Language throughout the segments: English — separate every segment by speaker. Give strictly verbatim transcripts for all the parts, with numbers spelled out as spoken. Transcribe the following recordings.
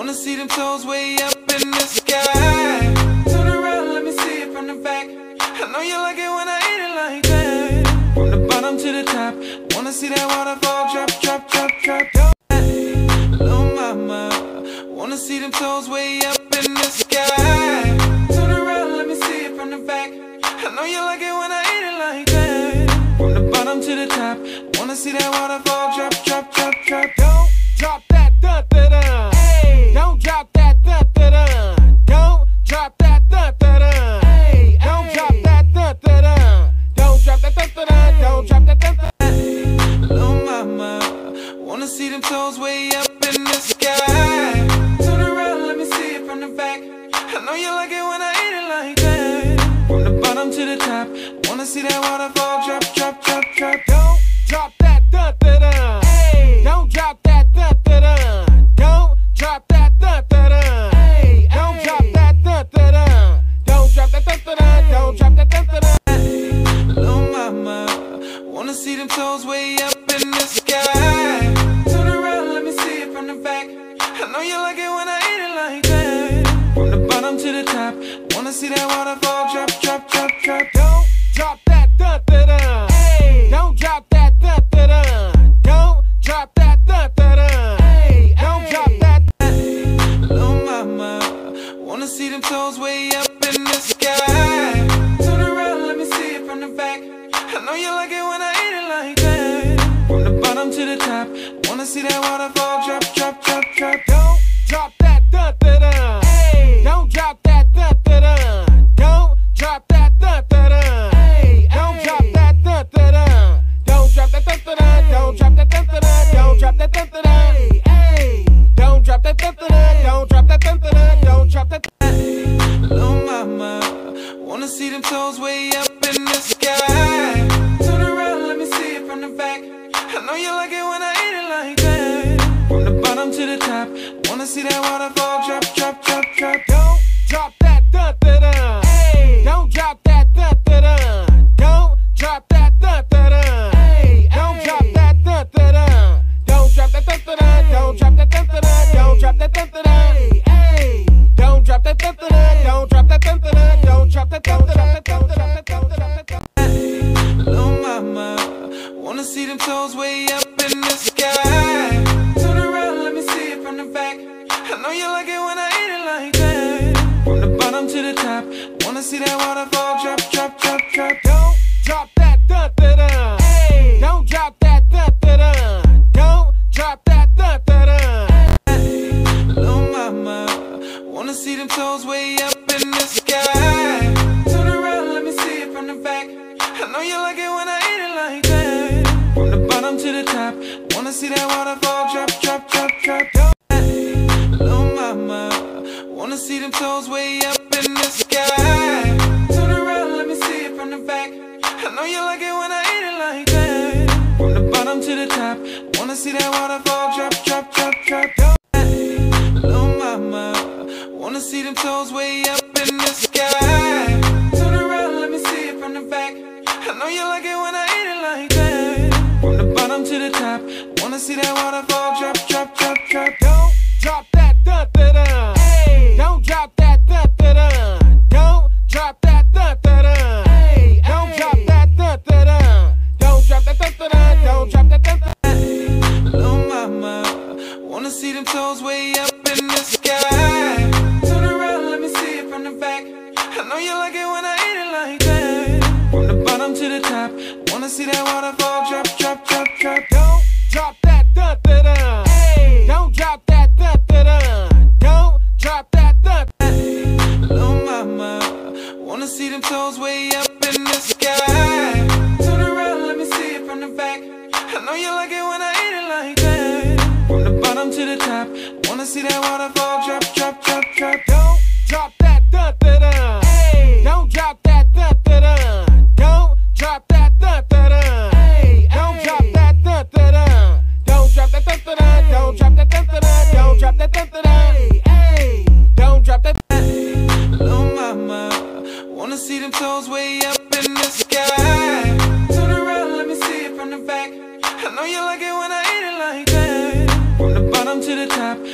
Speaker 1: Wanna see them toes way up in the sky. Turn around, let me see it from the back. I know you like it when I eat it like that. From the bottom to the top, wanna see that waterfall drop, drop, drop, drop. Hey, little mama, wanna see them toes way up in the sky. Turn around, let me see it from the back. I know you like it when I eat it like that. From the bottom to the top, wanna see that waterfall drop, drop, drop, drop.
Speaker 2: Don't drop that dun dun dun. Hey, don't drop that dun dun dun. Don't drop that dun dun dun. Hey, don't drop that dun dun dun. Don't drop that dun dun dun. Don't drop that dun dun dun.
Speaker 1: Hey, little mama, wanna see them toes way up in the sky. Turn around, let me see it from the back. I know you like it when I eat it like that. From the bottom to the top, wanna see that waterfall drop, drop, drop, drop.
Speaker 2: Don't drop that dun dun dun. Hey, don't drop that dun dun dun. Don't drop that dun dun dun. Hey, don't drop that dun dun dun. Don't drop that dun dun dun. Don't drop that dun dun dun.
Speaker 1: Hey, little mama, wanna see them toes way up in the sky. Turn around, let me see it from the back. I know you like it when I eat it like that. From the bottom to the top, wanna see that waterfall drop, drop, drop, drop.
Speaker 2: Don't drop that dun dun dun. Hey, don't drop that dun dun dun. Don't drop that dun dun dun. Hey, don't drop that.
Speaker 1: Hey, little mama, wanna see them toes way up in the sky. Turn around, let me see it from the back. I know you like it when I eat it like that. From the bottom to the top, wanna see that waterfall drop, drop, drop, drop.
Speaker 2: Don't drop that dun dun dun. Hey, don't drop that dun dun dun. Don't drop that dun dun dun. Hey, don't drop that dun dun dun. Don't drop that dun dun dun. Don't drop that dun dun dun. Don't drop that dun dun dun. Hey, don't drop that dun dun dun. Don't drop that dun dun dun. Don't drop that.
Speaker 1: Hey, little mama, wanna see them toes way up in the sky. Turn around, let me see it from the back. I know you like it when I eat it like that. From the bottom to the top, wanna see that waterfall drop, drop, drop, drop.
Speaker 2: Don't drop that dun dun dun. Hey, don't drop that dun dun dun. Don't drop that dun dun dun. Hey, don't drop that dun dun dun. Don't drop that dun dun dun. Don't drop that dun dun dun. Don't drop that dun dun dun. Hey, don't drop that dun dun dun. Don't drop that dun dun dun. Don't drop that dun dun dun. Don't drop that dun dun dun.
Speaker 1: Hey, little mama, wanna see them toes way up in the sky. Turn around, let me see it from the back. I know you like it when I eat it like that. From the bottom to the top, wanna see that waterfall drop, drop, drop, drop.
Speaker 2: Don't drop that dun dun dun. Hey, don't drop that dun dun dun. Don't drop that dun dun dun.
Speaker 1: Hey, little mama, wanna see them toes way up in the sky. Turn around, let me see it from the back. I know you like it when I eat it like that. From the bottom to the top, wanna see that waterfall drop, drop, drop, drop. Hey, little mama, wanna see them toes way up in the sky. Turn around, let me see it from the back. I know you like it when I eat it like that. From the bottom to the top, wanna see that waterfall drop, drop, drop, drop. Hey, little mama, wanna see them toes way up in the sky. Turn around, let me see it from the back. I know you like it when I eat it like that. From the bottom to the top, wanna see that waterfall drop, drop, drop, drop.
Speaker 2: Don't drop that dun dun dun. Hey, don't drop that dun dun dun. Don't drop that dun dun dun. Hey, don't drop that dun dun dun. Don't drop that dun dun dun. Don't drop that dun dun dun.
Speaker 1: Hey, little mama, wanna see them toes way up in the sky. Turn around, let me see it from the back. I know you like it when I eat it like that. From the bottom to the top, wanna see that waterfall drop, drop, drop, drop.
Speaker 2: Don't drop that dun dun dun. Hey, don't drop that dun dun dun. Don't drop that dun.
Speaker 1: Hey, little mama, wanna see them toes way up in the sky. Turn around, let me see it from the back. I know you like it when I eat it like that. From the bottom to the top, wanna see that waterfall drop, drop, drop, drop.
Speaker 2: Don't drop that dun dun dun. Hey, don't drop that dun dun dun. Don't drop that dun dun dun. Hey, don't drop that dun dun dun. Don't drop that dun dun dun. Don't drop that dun dun dun. Don't drop that dun dun dun. Hey, don't drop that.
Speaker 1: Hey, little mama, wanna see them toes way up in the sky. Turn around, let me see it from the back. I know you like it when I eat it like that. From the bottom to the top, wanna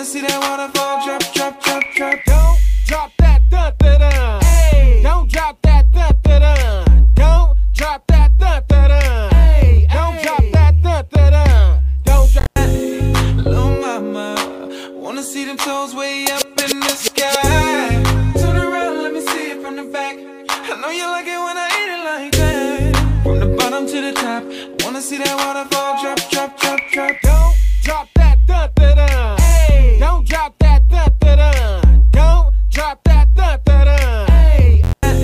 Speaker 1: see that waterfall drop, drop, drop, drop.
Speaker 2: Don't drop that dun dun dun. Hey, don't drop that dun dun dun. Don't drop that dun dun dun. Hey, don't drop that dun dun dun. Don't drop.
Speaker 1: Little mama, wanna see them toes way up in the sky. Turn around, let me see it from the back. I know you like it when I eat it like that. From the bottom to the top, wanna see that waterfall drop, drop, drop, drop.
Speaker 2: Don't drop that dun dun dun. Hey, don't drop that dun dun dun. Don't drop that dun dun dun. Hey,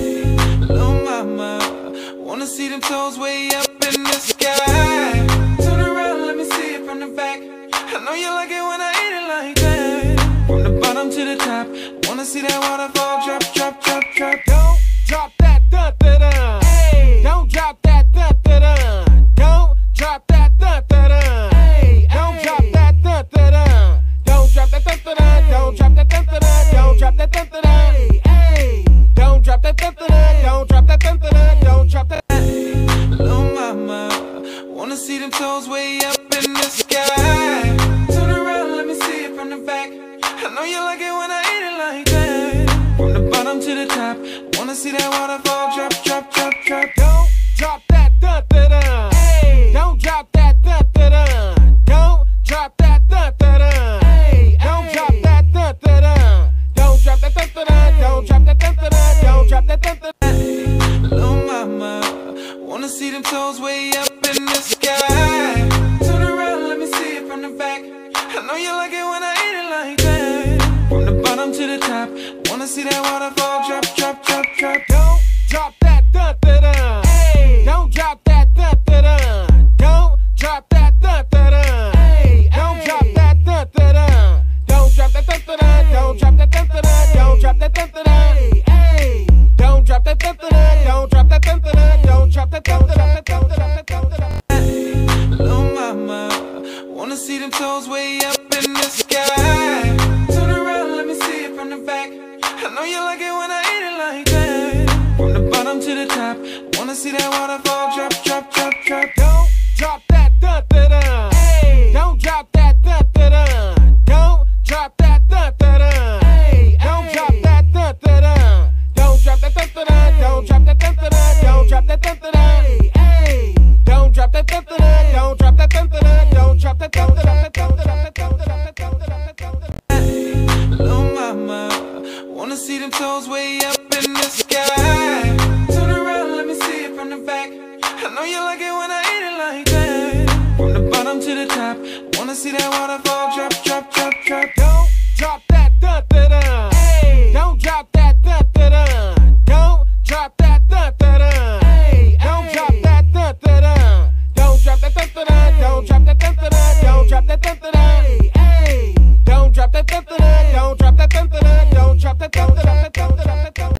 Speaker 1: little mama, wanna see them toes way up in the sky. Turn around, let me see it from the back. I know you like it when I eat it like that. From the bottom to the top, wanna see that waterfall drop, drop, drop, drop.
Speaker 2: don't drop that dun dun dun. Hey, don't drop that dun dun dun. Don't drop that dun dun dun. Hey, don't drop that dun dun dun. Don't drop that dun dun dun. Don't drop that dun dun dun. Don't drop that dun dun dun. Hey, don't drop that dun dun dun. Don't drop that dun dun dun. Don't drop that.
Speaker 1: Little mama, wanna see them toes way up in the sky. Turn around, let me see it from the back. I know you like it when I eat it like that. From the bottom to the top, wanna see that waterfall drop, drop, drop, drop.
Speaker 2: Don't drop that dun dun dun. Hey, don't drop that dun dun dun. Don't drop that dun dun dun. Hey, don't drop that dun dun dun. Don't drop that dun dun dun. Don't drop that dun dun dun. Don't drop that dun dun dun.
Speaker 1: Little mama, wanna see them toes way up in the sky. Turn around, let me see it from the back. I know you like it when I eat it like that. From the bottom to the top, wanna see that waterfall drop, drop, drop, drop.
Speaker 2: Don't drop that dun dun dun. Hey, don't drop that dun dun dun. Don't drop that dun dun dun. Hey, don't drop that dun dun dun. Don't drop that dun dun dun. Don't drop that dun dun dun. Don't drop that dun dun dun. Hey, don't drop that dun dun dun. Don't drop that dun dun dun. Don't drop that dun dun dun. Don't drop that dun dun dun.
Speaker 1: Little mama, wanna see them toes way up in the sky. Turn around, let me see it from the back. I know you like it when I eat it like that. From the bottom to the top, wanna see that waterfall drop, drop, drop, drop.
Speaker 2: Don't drop that dun dun dun. Hey, don't drop that dun dun dun. Don't drop that dun dun dun. Hey, don't drop that dun dun dun. Don't drop that dun dun dun. Don't drop that dun dun dun. Don't drop that dun dun dun. Hey, don't drop that dun dun dun. Don't drop that dun dun dun. Don't drop that dun dun dun. Don't drop that dun dun dun. Don't drop that dun dun dun.
Speaker 1: Little mama, wanna see them toes way up in the sky. Turn around, let me see it from the back. I know you like it when I eat it like that. From the bottom to the top, wanna see that waterfall drop, drop, drop, drop.